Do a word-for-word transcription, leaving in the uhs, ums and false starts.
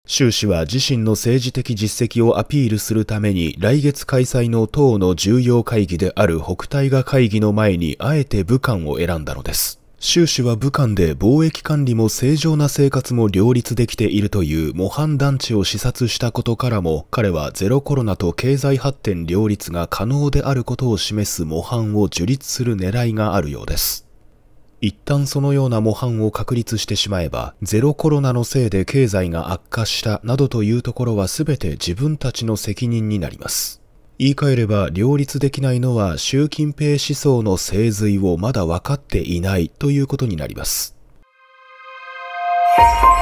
習氏は自身の政治的実績をアピールするために来月開催の党の重要会議である北戴河会議の前にあえて武漢を選んだのです。習氏は武漢で貿易管理も正常な生活も両立できているという模範団地を視察したことからも、彼はゼロコロナと経済発展両立が可能であることを示す模範を樹立する狙いがあるようです。一旦そのような模範を確立してしまえば、ゼロコロナのせいで経済が悪化したなどというところは全て自分たちの責任になります。言い換えれば、両立できないのは習近平思想の精髄をまだ分かっていないということになります。